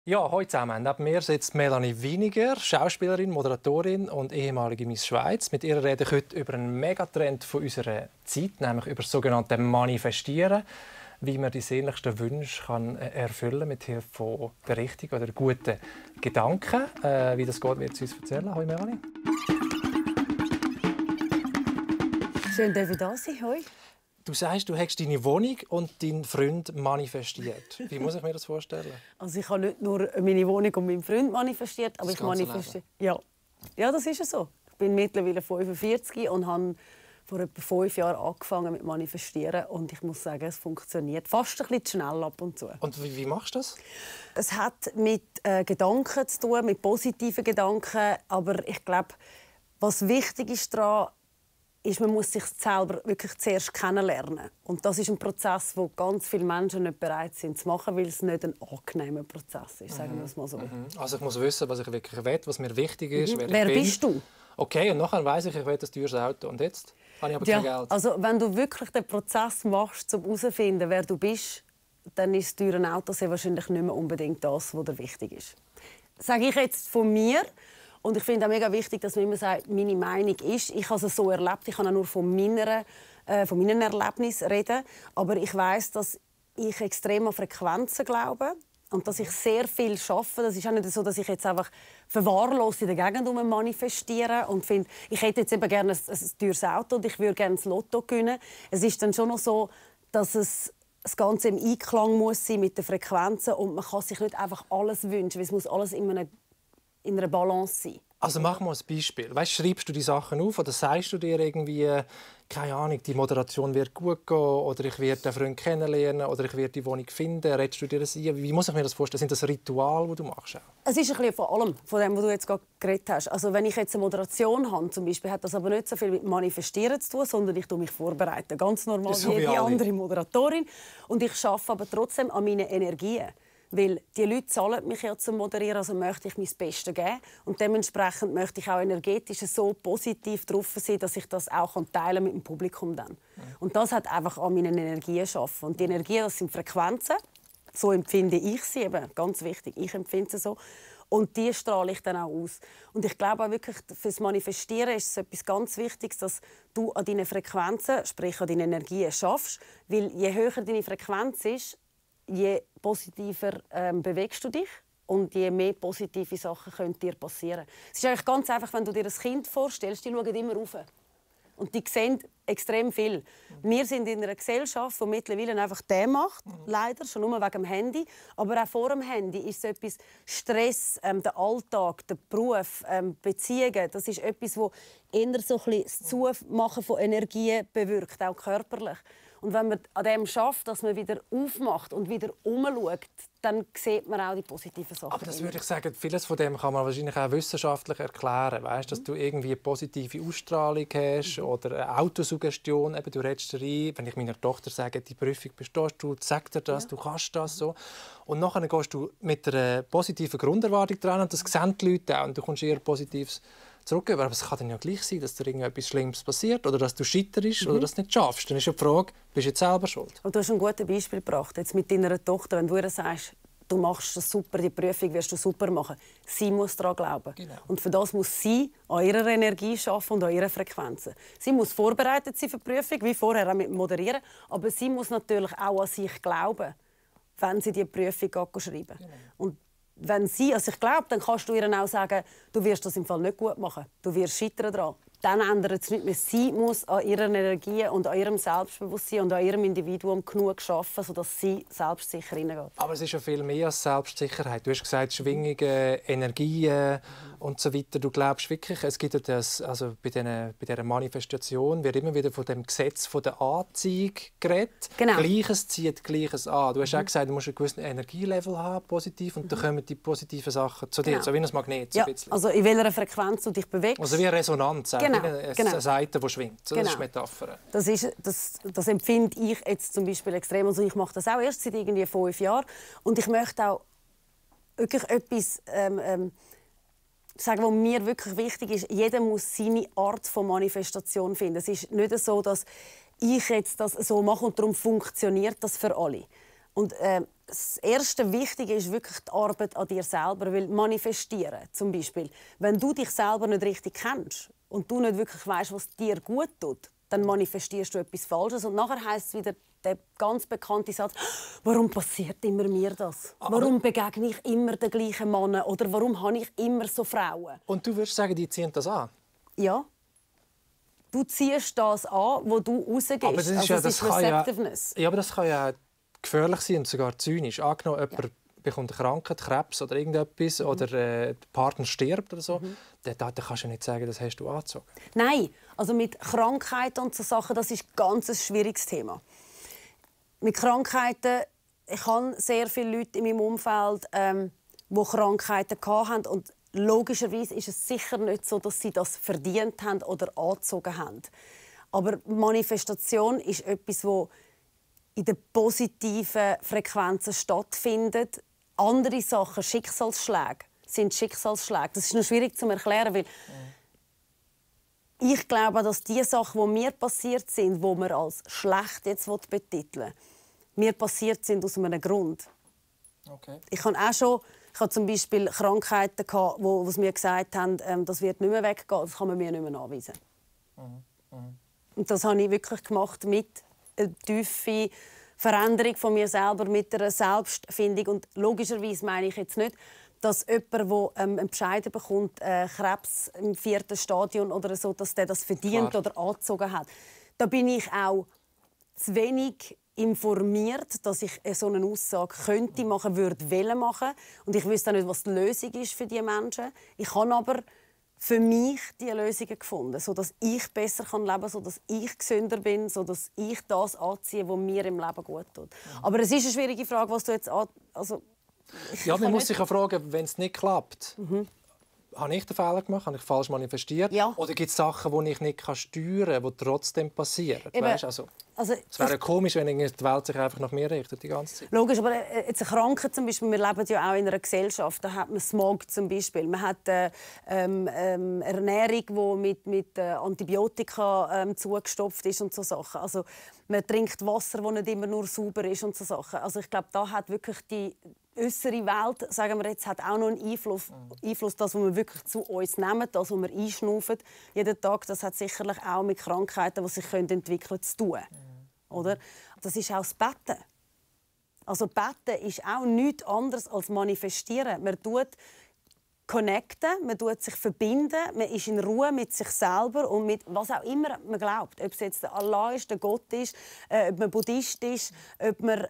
Ja, heute zusammen. Neben mir sitzt Melanie Winiger, Schauspielerin, Moderatorin und ehemalige Miss Schweiz. Mit ihr rede ich heute über einen Megatrend von unserer Zeit, nämlich über das sogenannte Manifestieren, wie man die sehnlichsten Wünsche erfüllen kann mit Hilfe von der richtigen oder guten Gedanken. Wie das geht, wird sie uns erzählen. Hallo Melanie. Schön, dass ich da sein. Hoi. Du sagst, du hast deine Wohnung und deinen Freund manifestiert. Wie muss ich mir das vorstellen? Also ich habe nicht nur meine Wohnung und meinen Freund manifestiert, aber Das ich manifestiere. Ja, das ist so. Ich bin mittlerweile 45 und habe vor etwa 5 Jahren angefangen mit Manifestieren. Und ich muss sagen, es funktioniert fast ein bisschen zu schnell ab und zu. Und wie machst du das? Es hat mit Gedanken zu tun, mit positiven Gedanken. Aber ich glaube, was wichtig ist daran, ist, man muss sich selber wirklich zuerst kennenlernen. Und das ist ein Prozess, den ganz viele Menschen nicht bereit sind zu machen, weil es nicht ein angenehmer Prozess ist, sagen wir es mal so. Also ich muss wissen, was ich wirklich will, was mir wichtig ist, Wer bist du? Okay, und nachher weiss ich will ein teures Auto. Und jetzt habe ich aber kein Geld. Also wenn du wirklich den Prozess machst, um herauszufinden, wer du bist, dann ist das teure Auto sehr wahrscheinlich nicht mehr unbedingt das, was dir wichtig ist. Sage ich jetzt von mir. Und ich finde auch mega wichtig, dass man immer sagt, meine Meinung ist. Ich habe es so erlebt. Ich kann auch nur von meinen Erlebnissen reden. Aber ich weiss, dass ich extrem an Frequenzen glaube und dass ich sehr viel arbeite. Das ist auch nicht so, dass ich jetzt einfach verwahrlos in der Gegend manifestiere und finde, ich hätte jetzt eben gerne ein teures Auto und ich würde gerne das Lotto gewinnen. Es ist dann schon noch so, dass das Ganze im Einklang muss sein mit den Frequenzen und man kann sich nicht einfach alles wünschen, weil es muss alles in einer Balance sein. Also mach mal ein Beispiel. Weißt, schreibst du die Sachen auf oder sagst du dir irgendwie, keine Ahnung, die Moderation wird gut gehen oder ich werde den Freund kennenlernen oder ich werde die Wohnung finden? Redest du dir das ein? Wie muss ich mir das vorstellen? Sind das Rituale, die du machst? Es ist ein bisschen von allem, von dem, was du jetzt gerade geredet hast. Also wenn ich jetzt eine Moderation habe, zum Beispiel, hat das aber nicht so viel mit Manifestieren zu tun, sondern ich mich vorbereiten, ganz normal so wie jede andere Moderatorin. Und ich arbeite aber trotzdem an meinen Energien. Weil die Leute zahlen mich ja zum Moderieren, also möchte ich mein Bestes geben. Und dementsprechend möchte ich auch energetisch so positiv drauf sein, dass ich das auch teilen mit dem Publikum dann. Und das hat einfach an meinen Energien schaffen. Und die Energien, das sind Frequenzen. So empfinde ich sie eben, ganz wichtig. Ich empfinde sie so. Und die strahle ich dann auch aus. Und ich glaube auch wirklich, fürs Manifestieren ist es etwas ganz Wichtiges, dass du an deinen Frequenzen, sprich an deinen Energien, schaffst. Weil je höher deine Frequenz ist, je positiver bewegst du dich und je mehr positive Sachen können dir passieren. Es ist eigentlich ganz einfach, wenn du dir ein Kind vorstellst, die schauen immer rauf. Und die sehen extrem viel. Wir sind in einer Gesellschaft, die mittlerweile einfach das macht, leider, schon nur wegen dem Handy. Aber auch vor dem Handy ist es etwas Stress, der Alltag, der Beruf, Beziehungen. Das ist etwas, das eher so ein bisschen das Zumachen von Energie bewirkt, auch körperlich. Und wenn man an dem schafft, dass man wieder aufmacht und wieder umschaut, dann sieht man auch die positiven Sachen. Aber das würde ich sagen, vieles von dem kann man wahrscheinlich auch wissenschaftlich erklären. Weißt, dass du irgendwie eine positive Ausstrahlung hast oder eine Autosuggestion. Eben, du redest rein, wenn ich meiner Tochter sage, die Prüfung bestehst du, sag dir das, du kannst das. So. Und nachher gehst du mit einer positiven Grunderwartung dran und das sehen die Leute auch. Und du kommst eher Positives zurück. Aber es kann dann ja gleich sein, dass dir irgendetwas Schlimmes passiert oder dass du scheiterst oder dass du nicht schaffst. Dann ist ja die Frage, bist du jetzt selber schuld? Und du hast ein gutes Beispiel gebracht. Jetzt mit deiner Tochter, wenn du ihr sagst, du machst das super, die Prüfung wirst du super machen. Sie muss daran glauben. Genau. Und für das muss sie an ihrer Energie arbeiten und an ihren Frequenzen. Sie muss vorbereitet sein für die Prüfung, wie vorher auch mit dem Moderieren. Aber sie muss natürlich auch an sich glauben, wenn sie die Prüfung schreiben. Genau. Und wenn sie an sich glaubt, dann kannst du ihr auch sagen, du wirst das im Fall nicht gut machen. Du wirst scheitern daran. Dann ändert es nicht mehr. Sie muss an ihrer Energie und an ihrem Selbstbewusstsein und an ihrem Individuum genug arbeiten, sodass sie selbstsicher hineingeht. Aber es ist ja viel mehr als Selbstsicherheit. Du hast gesagt, Schwingungen, Energien und so weiter. Du glaubst wirklich, es gibt ja das, also bei dieser Manifestation wird immer wieder von dem Gesetz von der Anziehung geredet. Genau. Gleiches zieht Gleiches an. Du hast auch gesagt, du musst einen gewissen Energielevel haben, positiv, und dann kommen die positiven Sachen zu dir, Genau. so wie ein Magnet. Ja, also in welcher Frequenz du dich bewegst. Also wie eine Resonanz, Genau. eine Seite, die schwingt. Das ist Metapher. Das empfinde ich jetzt zum Beispiel extrem. Also ich mache das auch erst seit irgendwie 5 Jahren. Und ich möchte auch wirklich etwas sagen, was mir wirklich wichtig ist. Jeder muss seine Art von Manifestation finden. Es ist nicht so, dass ich jetzt das so mache und darum funktioniert das für alle. Und das erste Wichtige ist wirklich die Arbeit an dir selber, weil manifestieren zum Beispiel, wenn du dich selber nicht richtig kennst und du nicht wirklich weißt, was dir gut tut, dann manifestierst du etwas Falsches und nachher heisst es wieder der ganz bekannte Satz: Warum passiert immer mir das? Warum begegne ich immer den gleichen Mann oder warum habe ich immer so Frauen? Und du würdest sagen, die ziehen das an? Ja. Du ziehst das an, wo du rausgehst. Aber das ist also, ja, das kann ja, aber das kann ja gefährlich sein und sogar zynisch. Angenommen, jemand bekommt eine Krankheit, Krebs oder irgendetwas, oder der Partner stirbt oder so, dann kannst du nicht sagen, das hast du angezogen. Nein, also mit Krankheiten und so Sachen, das ist ganz ein schwieriges Thema. Mit Krankheiten, ich habe sehr viele Leute in meinem Umfeld, die Krankheiten hatten. Und logischerweise ist es sicher nicht so, dass sie das verdient haben oder angezogen haben. Aber Manifestation ist etwas, das in den positiven Frequenzen stattfindet. Andere Sachen, Schicksalsschläge, sind Schicksalsschläge. Das ist noch schwierig zu erklären, weil ich glaube, dass die Sachen, die mir passiert sind, die man als schlecht jetzt betiteln will, mir passiert sind aus einem Grund. Okay. Ich habe zum Beispiel Krankheiten gehabt, wo sie mir gesagt haben, das wird nicht mehr weggehen, das kann man mir nicht mehr nachweisen. Und das habe ich wirklich gemacht mit einer tiefen Veränderung von mir selber, mit einer Selbstfindung. Und logischerweise meine ich jetzt nicht, dass jemand, der einen Bescheid bekommt, Krebs im 4. Stadium oder so, dass der das verdient Klar. oder angezogen hat. Da bin ich auch zu wenig informiert, dass ich so eine Aussage könnte machen, würde machen. Und ich wüsste auch nicht, was die Lösung ist für diese Menschen. Ich habe aber für mich diese Lösungen gefunden, sodass ich besser leben kann, sodass ich gesünder bin, sodass ich das anziehe, was mir im Leben gut tut. Aber es ist eine schwierige Frage, was du jetzt Ja, man muss sich ja fragen, wenn es nicht klappt, habe ich den Fehler gemacht, habe ich falsch manifestiert? Ja. Oder gibt es Sachen, die ich nicht steuern kann, die trotzdem passieren? Weißt, also, es wäre komisch, wenn die Welt sich einfach nach mir richtet die ganze Zeit. Logisch, aber jetzt eine Krankheit zum Beispiel, wir leben ja auch in einer Gesellschaft, da hat man Smog zum Beispiel, man hat Ernährung, die mit Antibiotika zugestopft ist und so Sachen. Also man trinkt Wasser, das nicht immer nur sauber ist und so Sachen. Also ich glaube, da hat wirklich die äußere Welt, sagen wir jetzt, hat auch noch einen Einfluss, das, was wir wirklich zu uns nehmen, das, was wir einschnaufen jeden Tag, das hat sicherlich auch mit Krankheiten, die sich entwickeln können, zu tun. Oder? Das ist auch das Betten. Also Betten ist auch nichts anderes als manifestieren. Man tut connecten, man tut sich verbinden, man ist in Ruhe mit sich selber und mit was auch immer man glaubt. Ob es jetzt der Allah ist, der Gott ist, ob man Buddhist ist, ob man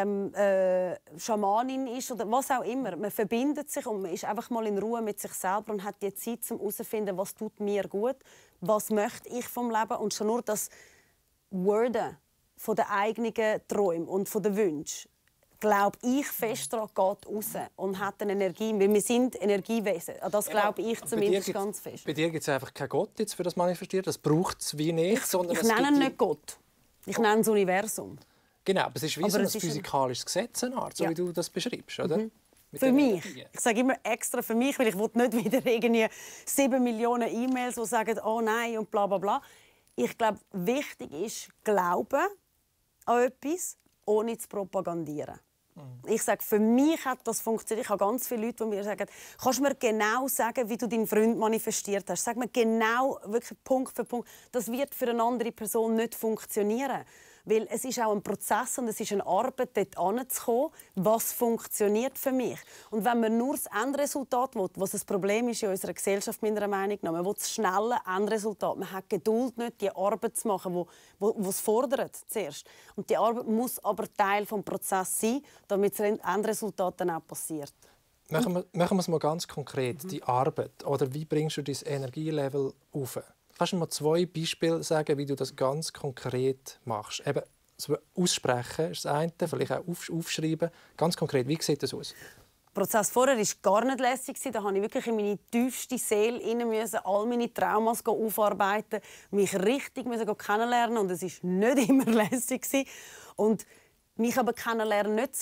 Schamanin ist oder was auch immer. Man verbindet sich und man ist einfach mal in Ruhe mit sich selber und hat die Zeit, um herauszufinden, was tut mir gut, was möchte ich vom Leben. Und schon nur das Worden von den eigenen Träumen und von den Wünschen, glaube ich fest daran, geht raus und hat eine Energie. Weil wir sind Energiewesen. An das glaube ich zumindest ganz fest. Bei dir gibt es einfach keinen Gott jetzt für das Manifestieren. Das braucht es wie nicht. Ich nenne ihn nicht Gott. Ich nenne das Universum. Genau, aber es ist wie so ein physikalisches Gesetz, so wie du das beschreibst, oder? Für mich. Ich sage immer extra für mich, weil ich will nicht wieder irgendwie 7 Millionen E-Mails, die sagen, oh nein und bla bla bla. Ich glaube, wichtig ist, glauben an etwas, ohne zu propagandieren. Ich sage, für mich hat das funktioniert. Ich habe ganz viele Leute, die mir sagen, kannst du mir genau sagen, wie du deinen Freund manifestiert hast? Sag mir genau, wirklich Punkt für Punkt. Das wird für eine andere Person nicht funktionieren. Weil es ist auch ein Prozess und es ist eine Arbeit, dort hinzukommen, was funktioniert für mich. Und wenn man nur das Endresultat will, was ein Problem ist in unserer Gesellschaft, meiner Meinung nach, man will das schnelle Endresultat. Man hat Geduld nicht, die Arbeit zu machen, die es fordert zuerst. Und die Arbeit muss aber Teil des Prozesses sein, damit das Endresultat dann auch passiert. Machen wir es mal ganz konkret. Die Arbeit. Oder wie bringst du dein Energielevel auf? Kannst du mal 2 Beispiele sagen, wie du das ganz konkret machst? Eben, aussprechen ist das eine, vielleicht auch aufschreiben. Ganz konkret, wie sieht das aus? Der Prozess vorher war gar nicht lässig. Da musste ich wirklich in meine tiefste Seele rein, all meine Traumas aufarbeiten, mich richtig kennenlernen. Und es war nicht immer lässig. Und mich aber kennenlernen nicht so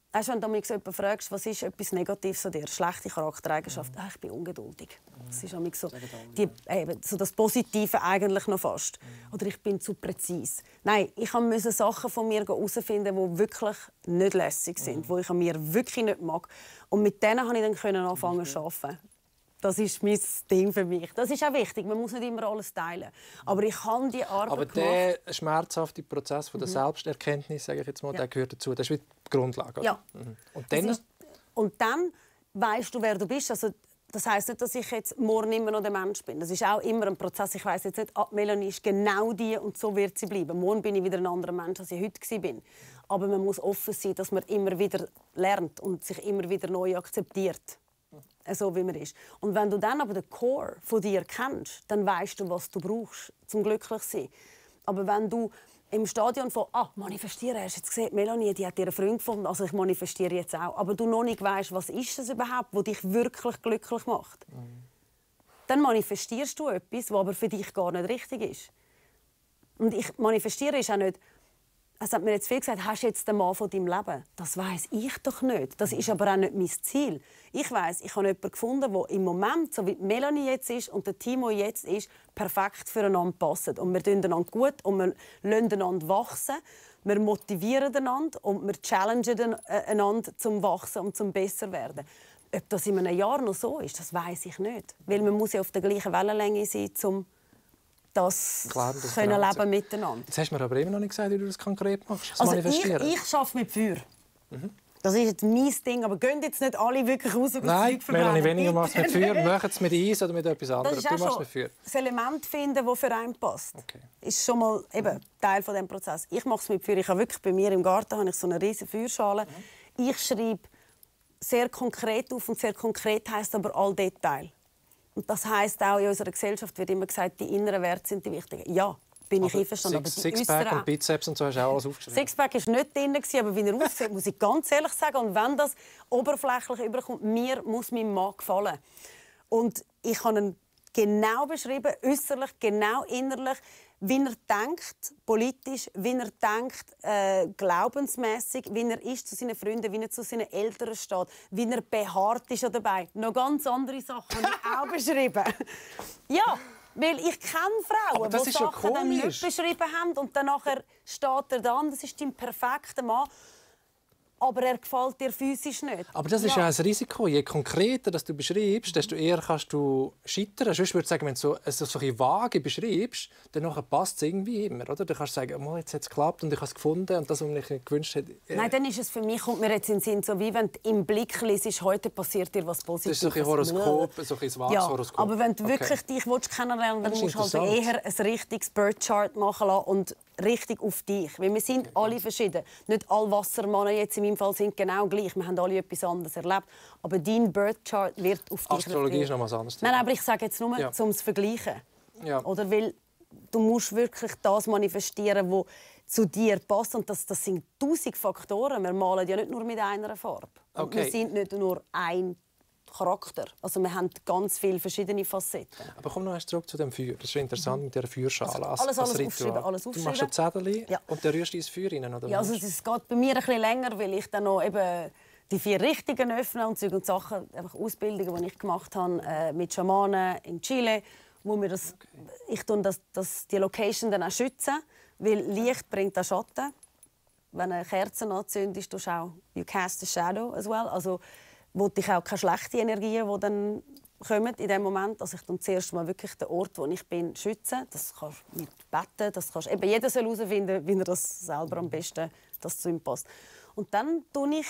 Weißt du, wenn du mich so jemanden fragst, was ist etwas Negatives an dir, schlechte Charaktereigenschaft, ich bin ungeduldig. Das ist so, so das Positive eigentlich noch fast. Oder ich bin zu präzise. Nein, ich musste Sachen von mir herausfinden, die wirklich nicht lässig sind, die ich an mir wirklich nicht mag. Und mit denen konnte ich dann anfangen zu arbeiten. Das ist mein Ding für mich. Das ist auch wichtig. Man muss nicht immer alles teilen. Aber ich habe die Arbeit aber gemacht. Aber der schmerzhafte Prozess von der Selbsterkenntnis, sage ich jetzt mal, der gehört dazu. Das ist wie die Grundlage. Oder? Ja. Und dann weißt du, wer du bist. Also, das heisst nicht, dass ich jetzt morgen immer noch der Mensch bin. Das ist auch immer ein Prozess. Ich weiss jetzt nicht, Melanie ist genau die und so wird sie bleiben. Morgen bin ich wieder ein anderer Mensch, als ich heute war. Aber man muss offen sein, dass man immer wieder lernt und sich immer wieder neu akzeptiert. So wie man ist. Und wenn du dann aber den Core von dir kennst, dann weißt du, was du brauchst, zum glücklich zu sein. Aber wenn du im Stadion von manifestieren, hast du jetzt gesehen, Melanie, die hat ihren Freund gefunden, also ich manifestiere jetzt auch, aber du noch nicht weißt, was ist es überhaupt, was dich wirklich glücklich macht, dann manifestierst du etwas, was aber für dich gar nicht richtig ist. Und ich manifestiere ist auch nicht, es hat mir jetzt viel gesagt, hast du jetzt den Mann von deinem Leben? Das weiss ich doch nicht. Das ist aber auch nicht mein Ziel. Ich weiss, ich habe jemanden gefunden, der im Moment, so wie Melanie jetzt ist und der Timo jetzt ist, perfekt füreinander passt. Und wir tun einander gut und wir lassen einander wachsen. Wir motivieren einander und wir challengen einander zum Wachsen und zum besser werden. Ob das in einem Jahr noch so ist, das weiss ich nicht. Weil man muss ja auf der gleichen Wellenlänge sein, um das können leben miteinander. Jetzt hast du mir aber immer noch nicht gesagt, wie du das konkret machst. Das also Manifestieren. ich arbeite mit Feuer. Das ist jetzt mein Ding, aber gehen jetzt nicht alle wirklich raus und Nein, Melanie, weniger machst du mit Feuer. Machen es mit Eis oder mit etwas anderem. Du machst mit Feuer. Das Element finden, das für einen passt, ist schon mal Teil von diesem Prozess. Ich mache es mit Feuer. Ich habe wirklich bei mir im Garten habe ich so eine riesige Feuerschale. Ich schreibe sehr konkret auf und sehr konkret heisst aber all Details. Und das heisst auch, in unserer Gesellschaft wird immer gesagt, die inneren Werte sind die wichtigen. Ja, bin ich einverstanden. Sixpack und Bizeps und so hast du auch alles aufgeschrieben? Sixpack war nicht drin, aber wie er aussieht, muss ich ganz ehrlich sagen. Und wenn das oberflächlich überkommt, mir muss mein Mann gefallen. Und ich habe ihn genau beschrieben, äußerlich, genau innerlich, wie er denkt, politisch, wie er denkt, glaubensmässig, wie er ist zu seinen Freunden, wie er zu seinen Eltern steht, wie er behaart ist dabei. Noch ganz andere Sachen habe ich auch beschrieben. Ja, weil ich kenne Frauen, die Sachen dann nicht beschrieben haben und dann nachher steht er da, das ist dein perfekter Mann. Aber er gefällt dir physisch nicht. Aber das ist ja ein Risiko. Je konkreter das du beschreibst, desto eher kannst du scheitern. Sonst würde ich sagen, wenn du so ein vage beschreibst, dann passt es irgendwie immer. Oder? Dann kannst du sagen, jetzt hat es geklappt und ich habe es gefunden und das, was ich mir gewünscht hätte. Nein, dann ist es für mich, kommt mir jetzt in den Sinn, so wie wenn du im Blick liest, heute passiert dir was Positives. Das ist so ein Horoskop, so ein vages Horoskop. Aber wenn du wirklich dich kennenlernen willst, dann musst du halt eher ein richtiges Bird-Chart machen lassen und richtig auf dich. Weil wir sind alle verschieden. Nicht alle Wassermänner jetzt in meinem Fall sind genau gleich. Wir haben alle etwas anderes erlebt. Aber dein Birth-Chart wird auf dich. Astrologie ist noch was anderes. Nein, aber ich sage jetzt nur, um es zu vergleichen. Ja. Oder weil du musst wirklich das manifestieren, was zu dir passt. Und das sind 1000 Faktoren. Wir malen ja nicht nur mit einer Farbe. Okay. Wir sind nicht nur ein Charakter. Also wir haben ganz viele verschiedene Facetten. Aber komm noch zurück zu dem Feuer. Das ist schon interessant mit dieser Feuerschale. Also alles aufschreiben. Du machst ein Zettel und dann rührst du ins Feuer rein, oder? Ja, also es geht bei mir ein bisschen länger, weil ich dann noch eben die 4 Richtungen öffne und solche Sachen, einfach Ausbildungen, die ich gemacht habe mit Schamanen in Chile, wo wir ich tue die Location dann auch schützen, weil Licht bringt auch Schatten. Wenn eine Kerze anzündest, tust du auch you cast a shadow as well. Also wollte ich auch keine schlechten Energien, die dann kommen in dem Moment. Also ich tue zuerst mal wirklich den Ort, wo ich bin, schützen. Das kannst du mit Betten, das kannst eben jeder soll herausfinden, wie er das selber am besten das zu ihm passt. Und dann tue ich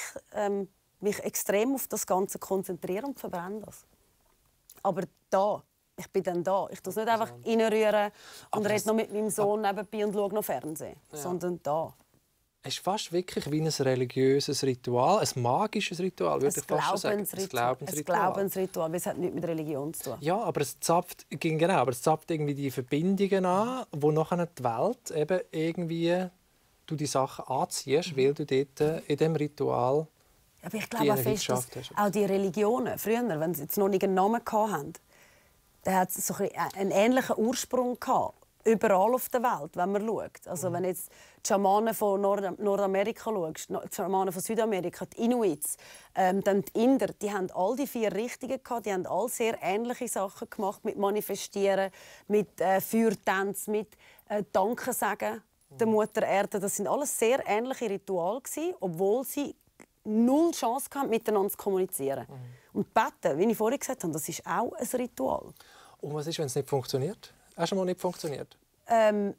mich extrem auf das Ganze konzentrieren und verbrenne das. Aber da, ich bin dann da. Ich tue es nicht einfach reinrühren und rede noch mit meinem Sohn nebenbei und schaue noch Fernsehen, sondern da. Es ist fast wirklich wie ein religiöses Ritual, ein magisches Ritual, würde ich fast sagen. Ein Glaubensritual, weil es hat nichts mit Religion zu tun. Ja, aber es zapft irgendwie die Verbindungen an, wo nachher die Welt eben irgendwie du die Sachen anziehst, weil du dort in diesem Ritual aber ich glaube auch fest, dass auch die Religionen, früher, wenn sie jetzt noch nicht einen Namen hatten, da hat es so einen ähnlichen Ursprung gehabt. überall auf der Welt, wenn man schaut. Also wenn jetzt die Schamanen von Nordamerika schaust, die Schamanen von Südamerika, die Inuits, dann die Inder, die haben all die 4 Richtungen gehabt, die haben all sehr ähnliche Sachen gemacht, mit Manifestieren, mit Feuertanz, mit Danke sagen der Mutter Erde. Das sind alles sehr ähnliche Rituale gewesen, obwohl sie null Chance hatten, miteinander zu kommunizieren. Und beten, wie ich vorhin gesagt habe, das ist auch ein Ritual. Und was ist, wenn es nicht funktioniert? Hast du mal nicht funktioniert? Nein.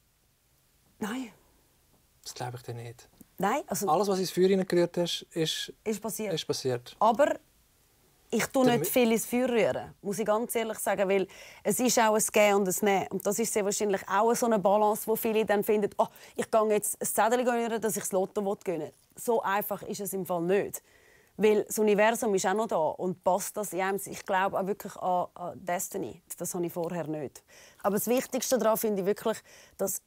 Das glaube ich dir nicht. Nein, also alles, was ins Feuer hineingerührt hast, ist passiert. Aber ich tue nicht viel ins Feuer rühren, muss ich ganz ehrlich sagen, weil es ist auch ein Gehen und ein Nehmen. Und das ist sehr wahrscheinlich auch so eine Balance, wo viele dann finden, oh, ich gehe jetzt ein Zettel rühren, dass ich das Lotto gewinnen will. So einfach ist es im Fall nicht. Weil das Universum ist auch noch da und passt das in einem. Ich glaube auch wirklich an Destiny. Das habe ich vorher nicht. Aber das Wichtigste daran finde ich wirklich, dass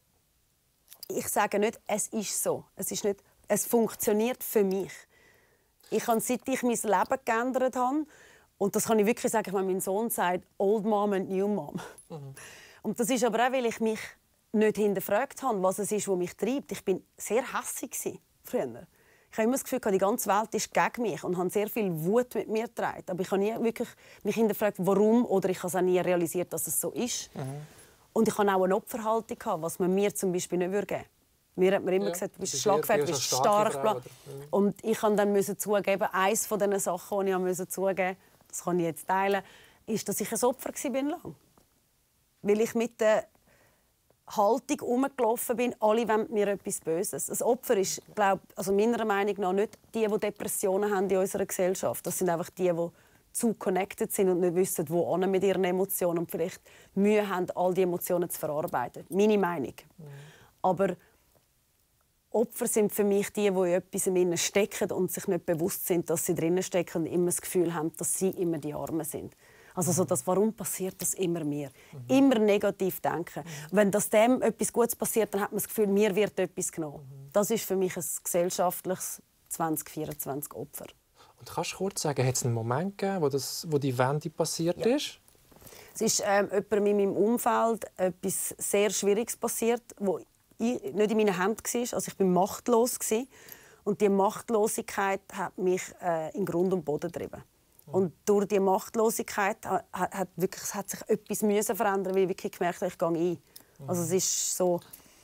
ich sage nicht, es ist so. Es funktioniert für mich. Ich habe, seit ich mein Leben geändert habe, und das kann ich wirklich sagen, wenn mein Sohn sagt, Old Mom and New Mom. Und das ist aber auch, weil ich mich nicht hinterfragt habe, was es ist, was mich treibt. Ich bin sehr hässig früher. Ich habe immer das Gefühl, die ganze Welt ist gegen mich und habe sehr viel Wut mit mir getragen. Aber ich habe nie wirklich mich hinterfragt, warum, oder ich habe es auch nie realisiert, dass es so ist. Und ich hatte auch eine Opferhaltung, was man mir zum Beispiel nicht geben würde. Mir hat man immer gesagt, du bist schlagfertig, du bist stark. Und ich musste dann zugeben, eines von diesen Sachen, die ich zugeben musste, das kann ich jetzt teilen, ist, dass ich ein Opfer war. Weil ich mit der Haltung herumgelaufen bin, alle wollen mir etwas Böses. Ein Opfer ist, also meiner Meinung nach, nicht die Depressionen haben in unserer Gesellschaft. Das sind einfach die zu connected sind und nicht wissen, wo mit ihren Emotionen und vielleicht Mühe haben, all die Emotionen zu verarbeiten. Meine Meinung. Aber Opfer sind für mich die in etwas in ihnen stecken und sich nicht bewusst sind, dass sie drinnen stecken und immer das Gefühl haben, dass sie immer die Armen sind. Also so das, warum passiert das immer mir? Immer negativ denken. Wenn dem etwas Gutes passiert, dann hat man das Gefühl, mir wird etwas genommen. Das ist für mich ein gesellschaftliches 2024 Opfer. Und kannst du kurz sagen, hat es einen Moment gegeben, wo die Wende passiert ist? Es ist jemandem in meinem Umfeld etwas sehr Schwieriges passiert, wo nicht in meinen Händen war. Also ich war machtlos. Und diese Machtlosigkeit hat mich in Grund und Boden getrieben. Und durch diese Machtlosigkeit hat sich etwas verändern, weil ich wirklich gemerkt habe, ich gehe ein. Also es ist so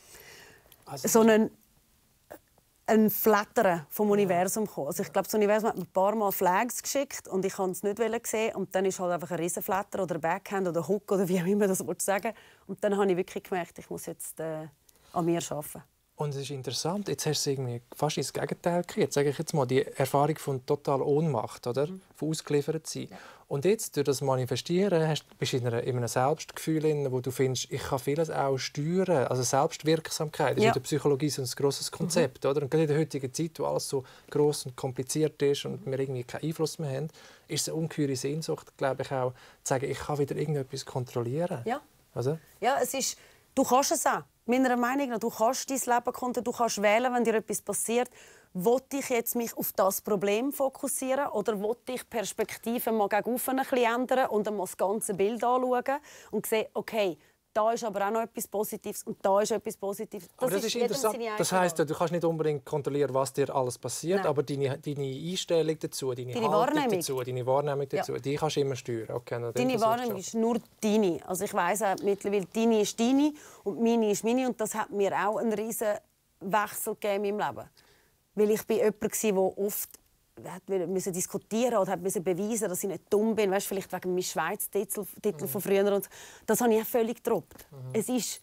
ein Flattern vom Universum gekommen. Also ich glaube, das Universum hat mir ein paar Mal Flags geschickt und ich konnte es nicht sehen. Und dann ist halt einfach ein Riesenflatter oder ein Backhand oder Hook oder wie auch immer das sagen. Und dann habe ich wirklich gemerkt, ich muss jetzt an mir arbeiten. Und es ist interessant, jetzt hast du irgendwie fast ins Gegenteil gekriegt. Sage ich jetzt mal, die Erfahrung von totaler Ohnmacht, oder? Von ausgeliefert sein. Ja. Und jetzt, durch das Manifestieren, bist du in einem Selbstgefühl, wo du findest, ich kann vieles auch steuern. Also Selbstwirksamkeit ist in der Psychologie so ein grosses Konzept. Oder? Und gerade in der heutigen Zeit, wo alles so gross und kompliziert ist und wir irgendwie keinen Einfluss mehr haben, ist es eine ungeheure Sehnsucht, glaube ich, auch, zu sagen, ich kann wieder irgendetwas kontrollieren. Ja, also? Ja, es ist, du kannst es auch. Meiner Meinung nach, du kannst dein Leben kontrollieren, du kannst wählen, wenn dir etwas passiert. Will ich jetzt mich auf das Problem fokussieren oder will ich Perspektiven mal gegen ein bisschen ändern und dann mal das ganze Bild anschauen und sehen, okay, da ist aber auch noch etwas Positives und da ist etwas Positives. Das ist interessant. Das heisst, du kannst nicht unbedingt kontrollieren, was dir alles passiert, aber deine Einstellung dazu, deine Haltung dazu, deine Wahrnehmung dazu, die kannst du immer steuern. Okay, deine Wahrnehmung ist nur deine. Also ich weiss auch mittlerweile, deine ist deine und meine ist meine. Und das hat mir auch einen riesen Wechsel gegeben in meinem Leben. Weil ich bin jemand, der oft musste diskutieren oder musste beweisen, dass ich nicht dumm bin. Weißt, vielleicht wegen meinem Schweiz-Titel von früher. Und das habe ich völlig gedroppt. Es ist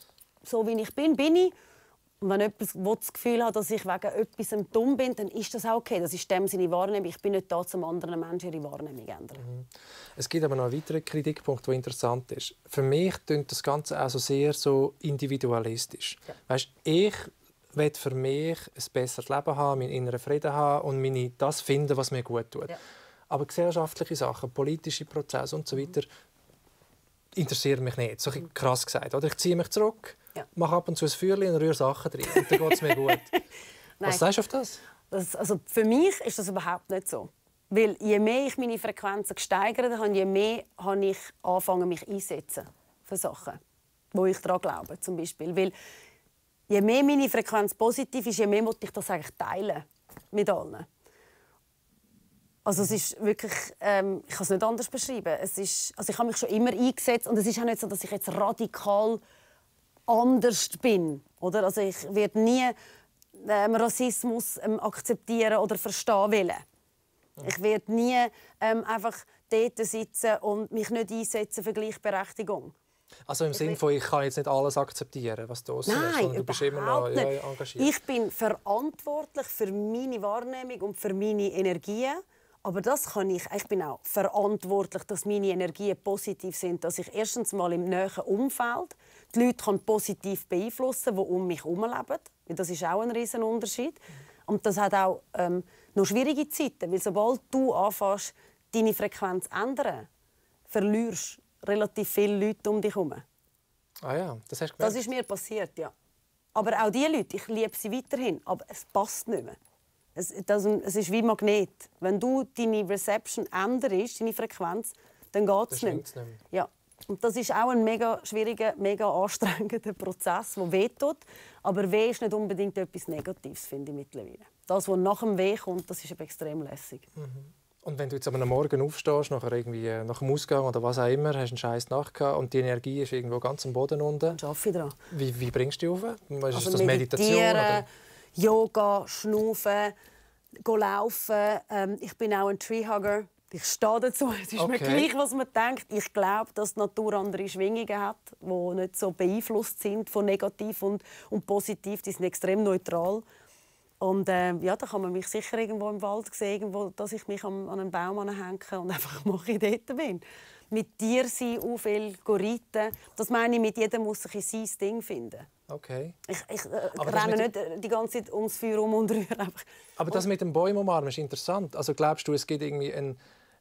so, wie ich bin, bin ich. Und wenn jemand das Gefühl hat, dass ich wegen etwas dumm bin, dann ist das auch okay. Das ist dem seine Wahrnehmung. Ich bin nicht da, um anderen Menschen ihre Wahrnehmung zu ändern. Es gibt aber noch einen weiteren Kritikpunkt, der interessant ist. Für mich klingt das Ganze also sehr so individualistisch. Ja. Weißt, ich will für mich ein besseres Leben haben, meinen inneren Frieden haben und das finden, was mir gut tut. Ja. Aber gesellschaftliche Sachen, politische Prozesse und so weiter interessieren mich nicht. So krass gesagt. Oder? Ich ziehe mich zurück, mache ab und zu ein Feuerchen und rühre Sachen rein. Und dann geht es mir gut. Was sagst du auf das? Also für mich ist das überhaupt nicht so. Weil je mehr ich meine Frequenzen gesteigert habe, je mehr habe ich angefangen, mich einzusetzen für Sachen. wo ich daran glaube, zum Beispiel. Weil je mehr meine Frequenz positiv ist, je mehr möchte ich das eigentlich teilen mit allen. Also es ist wirklich, ich kann es nicht anders beschreiben. Es ist, also ich habe mich schon immer eingesetzt und es ist auch nicht so, dass ich jetzt radikal anders bin, oder? Also ich werde nie Rassismus akzeptieren oder verstehen wollen. Ich werde nie einfach dort sitzen und mich nicht einsetzen für Gleichberechtigung. Also im Sinne von, ich kann jetzt nicht alles akzeptieren, was du sagst, sondern du bist immer noch engagiert. Ich bin verantwortlich für meine Wahrnehmung und für meine Energien. Aber das kann ich bin auch verantwortlich, dass meine Energien positiv sind, dass ich erstens mal im näheren Umfeld die Leute positiv beeinflussen kann, die um mich herum leben. Das ist auch ein riesen Unterschied. Und das hat auch noch schwierige Zeiten, weil sobald du anfängst, deine Frequenz zu ändern, verlierst du relativ viele Leute um dich herum. Ah ja, das hast du gemerkt. Das ist mir passiert, ja. Aber auch diese Leute, ich liebe sie weiterhin, aber es passt nicht mehr. Es ist wie ein Magnet. Wenn du deine Reception änderst, deine Frequenz, dann geht es nicht mehr. Ja. Und das ist auch ein mega schwieriger, mega anstrengender Prozess, der wehtut. Aber Weh ist nicht unbedingt etwas Negatives, finde ich mittlerweile. Das, was nach dem Weh kommt, das ist extrem lässig. Und wenn du jetzt am Morgen aufstehst, nach dem Ausgang oder was auch immer, hast einen scheiß Nacht gehabt und die Energie ist irgendwo ganz am Boden unten. Dann arbeite ich daran. Wie bringst du die auf? Also ist das Meditation? Oder? Yoga, Schnaufen, laufen. Ich bin auch ein Treehugger. Ich stehe dazu. Es ist mir gleich, was man denkt. Ich glaube, dass die Natur andere Schwingungen hat, die nicht so beeinflusst sind von negativ und positiv. Die sind extrem neutral. Und ja, da kann man mich sicher irgendwo im Wald sehen, irgendwo, dass ich mich an einen Baum anhänge und einfach mache, ich dort bin. Mit dir sein, auch viel reiten. Das meine ich, mit jedem muss sich sein Ding finden. Okay. Ich renne nicht die ganze Zeit ums Feuer und rühre einfach. Aber das mit dem Bäumen umarmen ist interessant. Also glaubst du, es gibt irgendwie eine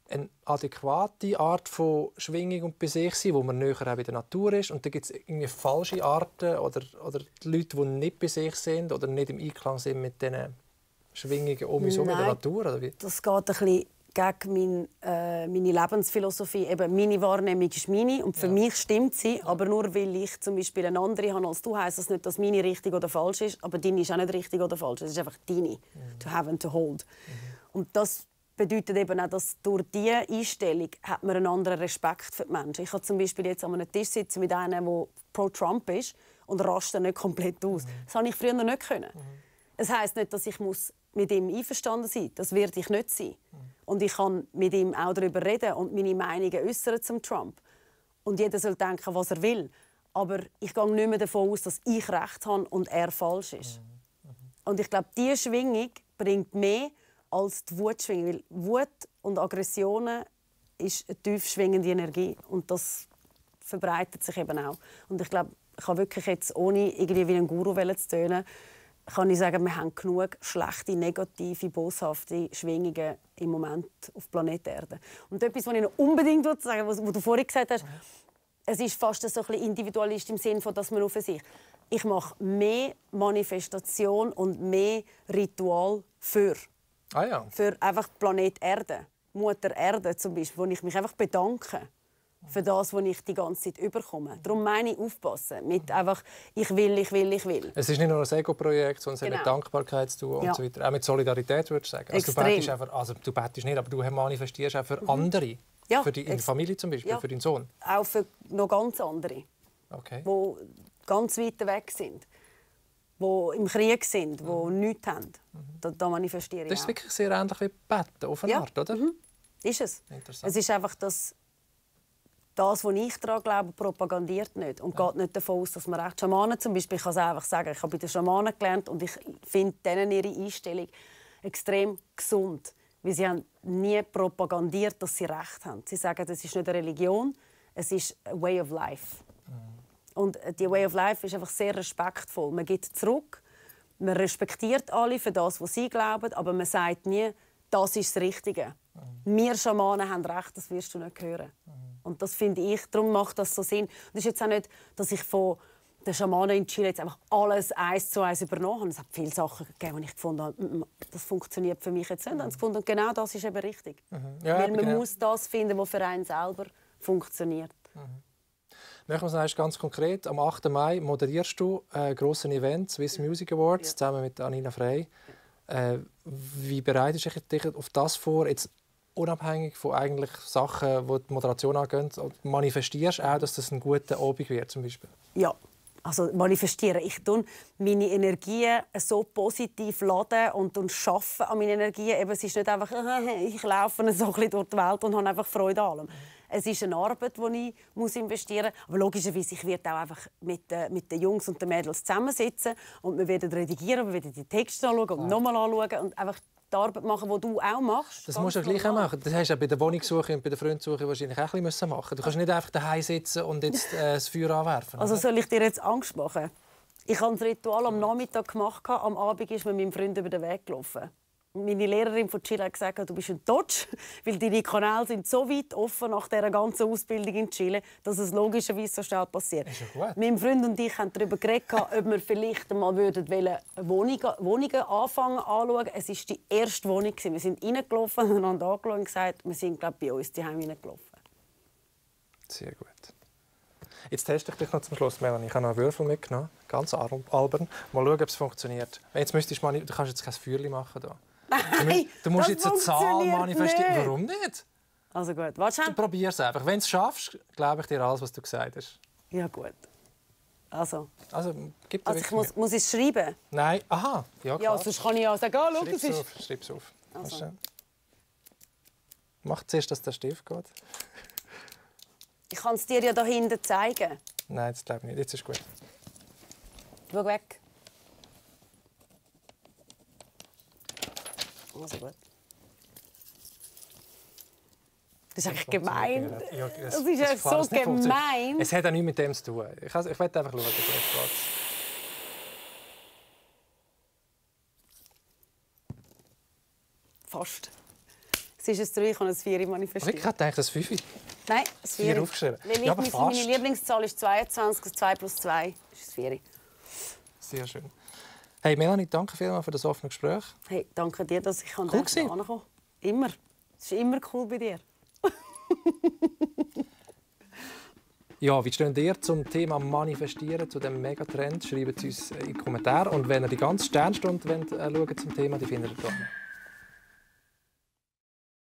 adäquate Art von Schwingung und bei sich sein, wo man näher auch bei der Natur ist, und dann gibt es irgendwie falsche Arten oder die Leute, die nicht bei sich sind oder nicht im Einklang sind mit diesen Schwingungen um uns herum in der Natur? Oder wie? Das geht ein bisschen gegen meine Lebensphilosophie. Eben, meine Wahrnehmung ist meine und für mich stimmt sie, aber nur weil ich zum Beispiel eine andere habe als du, heisst das nicht, dass meine richtig oder falsch ist, aber deine ist auch nicht richtig oder falsch. Es ist einfach deine. To have and to hold. Und das bedeutet eben auch, dass durch diese Einstellung hat man einen anderen Respekt für die Menschen. Ich kann zum Beispiel jetzt an einem Tisch sitzen mit einem, der pro-Trump ist und raste nicht komplett aus. Das konnte ich früher noch nicht können. Es heisst nicht, dass ich mit ihm einverstanden sein muss. Das werde ich nicht sein. Und ich kann mit ihm auch darüber reden und meine Meinungen äußern zum Trump. Und jeder soll denken, was er will. Aber ich gehe nicht mehr davon aus, dass ich recht habe und er falsch ist. Und ich glaube, diese Schwingung bringt mehr als die Wutschwingung. Weil Wut und Aggressionen ist eine tief schwingende Energie. Und das verbreitet sich eben auch. Und ich glaube, ich kann wirklich jetzt, ohne irgendwie wie ein Guru zu tönen, kann ich sagen, wir haben genug schlechte, negative, boshafte Schwingungen im Moment auf Planet Erde. Und etwas, was ich noch unbedingt sagen will, was du vorhin gesagt hast, es ist fast so ein bisschen individualistisch im Sinne von, dass man auf sich. Ich mache mehr Manifestation und mehr Ritual für einfach Planet Erde, Mutter Erde zum Beispiel, wo ich mich einfach bedanke für das, was ich die ganze Zeit überkomme. Darum meine ich, aufpassen mit einfach «ich will». Es ist nicht nur ein Ego-Projekt, sondern es hat mit Dankbarkeit zu tun und so weiter. Auch mit Solidarität, würde ich sagen. Also du betest nicht, aber du manifestierst auch für andere. Ja, für deine Familie zum Beispiel, für deinen Sohn. Auch für noch ganz andere, die ganz weit weg sind, die im Krieg sind, die nichts haben. Da manifestiere ich. Das ist wirklich sehr ähnlich wie Beten, auf eine Art, oder? Ist es. Es ist einfach das, was ich daran glaube, propagandiert nicht und geht nicht davon aus, dass man recht Schamanen zum Beispiel, ich kann es einfach sagen, ich habe bei den Schamanen gelernt und ich finde denen ihre Einstellung extrem gesund, weil sie haben nie propagandiert, dass sie recht haben. Sie sagen, das ist nicht eine Religion, es ist a way of life. Und die way of life ist einfach sehr respektvoll. Man geht zurück, man respektiert alle für das, was sie glauben, aber man sagt nie, das ist das Richtige. Wir Schamanen haben recht, das wirst du nicht hören. Und das finde ich, darum macht das so Sinn. Und das ist jetzt auch nicht, dass ich von den Schamanen in Chile jetzt einfach alles 1:1 übernommen habe. Es hat viele Sachen gegeben, die ich gefunden habe, das funktioniert für mich jetzt nicht. Und gefunden, genau das ist eben richtig. Ja, weil man muss das finden, was für einen selber funktioniert. Machen wir es ganz konkret. Am 8. Mai moderierst du ein grosses Event, Swiss Music Awards, zusammen mit Anina Frey. Wie bereitest du dich auf das vor? Jetzt unabhängig von eigentlich Sachen, die die Moderation angeht, manifestierst du auch, dass das ein guter Abend wird, zum Beispiel? Ja, also manifestieren. Ich tue meine Energien so positiv laden und arbeite an meinen Energien. Eben, es ist nicht einfach, ich laufe so ein bisschen durch die Welt und habe einfach Freude an allem. Es ist eine Arbeit, die ich investieren muss. Aber logischerweise, ich werde auch einfach mit den Jungs und den Mädels zusammensitzen und wir werden redigieren, wir werden die Texte anschauen und nochmal anschauen und einfach die Arbeit machen, die du auch machst. Das musst du gleich auch machen. Das hast du ja bei der Wohnungssuche und bei der Freundsuche wahrscheinlich auch ein bisschen machen. Du kannst nicht einfach daheim sitzen und jetzt das Feuer anwerfen. Also soll ich dir jetzt Angst machen? Ich habe das Ritual am Nachmittag gemacht, am Abend ist mir mein Freund über den Weg gelaufen. Meine Lehrerin von Chile hat gesagt, du bist ein Totsch, weil deine Kanäle sind so weit offen nach dieser ganzen Ausbildung in Chile, dass es logischerweise so schnell passiert. Ist ja gut. Mein Freund und ich haben darüber geredet, ob wir vielleicht einmal Wohnungen anfangen anschauen. Es war die erste Wohnung. Wir sind reingelaufen, haben einander angeschaut und gesagt, wir sind bei uns zu Hause reingelaufen. Sehr gut. Jetzt teste ich dich noch zum Schluss, Melanie. Ich habe noch einen Würfel mitgenommen, ganz albern. Mal schauen, ob es funktioniert. Jetzt müsstest du kannst jetzt kein Feuerchen machen da. Nein, du musst jetzt eine Zahl manifestieren. nicht. Warum nicht? Also gut, warte Du probier es einfach. Wenn du es schaffst, glaube ich dir alles, was du gesagt hast. Ja gut. Also gib dir ich muss es schreiben? Nein, aha. Ja, klar. Ja, sonst kann ich ja sagen, schau, es ist... Schreib es auf. Also. Mach zuerst, dass der Stift geht. Ich kann es dir ja da hinten zeigen. Nein, das glaube ich nicht. Jetzt ist gut. Schau weg. Also gut. Das ist eigentlich gemein. Ja, das ist ja so gemein. Es hat auch nichts mit dem zu tun. Ich will einfach schauen, ob es geht. Fast. Es ist ein 3, ich habe ein 4 manifestiert. Ich dachte, das 5. Nein, ein 4 aufgeschrieben. Weil aber meine Lieblingszahl ist 22, 2 plus 2 ist 4. Sehr schön. Hey Melanie, danke vielmals für das offene Gespräch. Hey, danke dir, dass ich cool ankommen konnte. Immer. Es ist immer cool bei dir. Ja, wie steht ihr zum Thema Manifestieren, zu diesem Megatrend? Schreibt es uns in die Kommentare. Und wenn ihr die ganze Sternstunde schaut zum Thema, die findet ihr da.